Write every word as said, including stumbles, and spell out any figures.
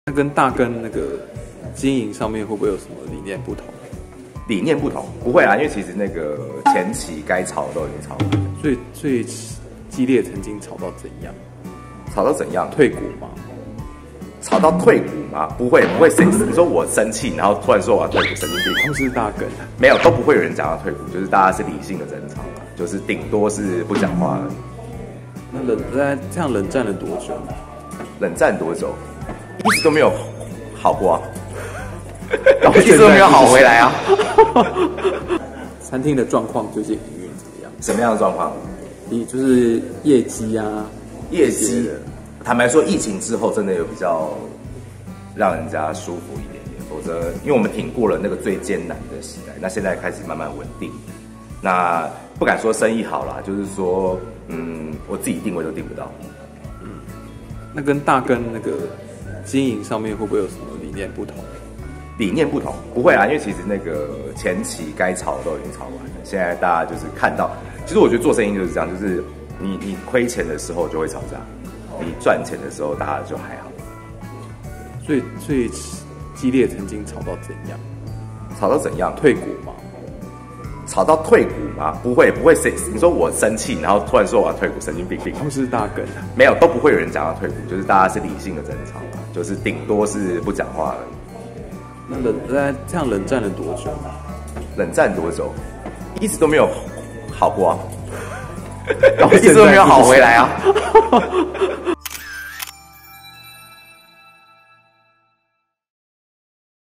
那跟大根那个经营上面会不会有什么理念不同？ 理念不同，不会啦，因为其实那个前期该吵的都已经吵完了。 最最激烈曾经吵到怎样？ 吵到怎样？ 退股吗？ 吵到退股吗？不会，不会谁？你说我生气，然后突然说我要退股，神经病。 他们是大根， 没有，都不会有人讲要退股，就是大家是理性的争吵嘛，就是顶多是不讲话而已。 那冷在这样冷战了多久？ 冷战多久？一直都没有好过啊， 一一直都没有好回来啊。 餐厅的状况最近营运怎么样？ 什么样的状况？ 第一就是业绩啊， 业绩。坦白说，疫情之后真的有比较让人家舒服一点点，否则因为我们挺过了那个最艰难的时代，那现在开始慢慢稳定。那不敢说生意好啦，就是说，嗯，我自己定位都定不到。 嗯，那跟大根那个经营上面会不会有什么理念不同？ 理念不同，不会啦，因为其实那个前期该吵的都已经吵完了，现在大家就是看到，其实我觉得做生意就是这样，就是你你亏钱的时候就会吵架，你赚钱的时候大家就还好。 最最激烈曾经吵到怎样？ 吵到怎样？ 退股吗？ 吵到退股吗？不会，不会谁？你说我生气，然后突然说我要退股，神经病病。 他们是大根， 没有，都不会有人讲要退股，就是大家是理性的争吵嘛，就是顶多是不讲话而已。 那冷在这样冷战了多久？ 冷战多久？一直都没有好过啊，一直都没有好回来啊。